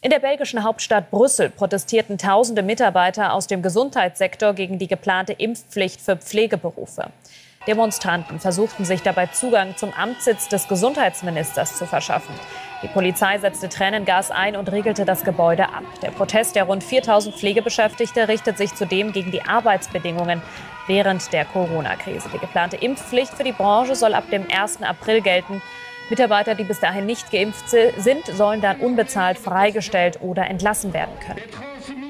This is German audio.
In der belgischen Hauptstadt Brüssel protestierten tausende Mitarbeiter aus dem Gesundheitssektor gegen die geplante Impfpflicht für Pflegeberufe. Demonstranten versuchten sich dabei Zugang zum Amtssitz des Gesundheitsministers zu verschaffen. Die Polizei setzte Tränengas ein und riegelte das Gebäude ab. Der Protest der rund 4000 Pflegebeschäftigte richtet sich zudem gegen die Arbeitsbedingungen während der Corona-Krise. Die geplante Impfpflicht für die Branche soll ab dem 1. April gelten. Mitarbeiter, die bis dahin nicht geimpft sind, sollen dann unbezahlt freigestellt oder entlassen werden können.